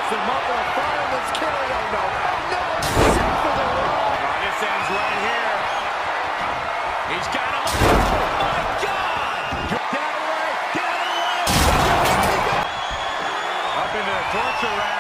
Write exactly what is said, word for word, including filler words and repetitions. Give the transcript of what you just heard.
him up with a fireman's carry. Oh, no. Oh, no. Set for the run. This ends right here. He's got him. Oh, my God. Get out of the way. Get out of the way. Up into the torture rack.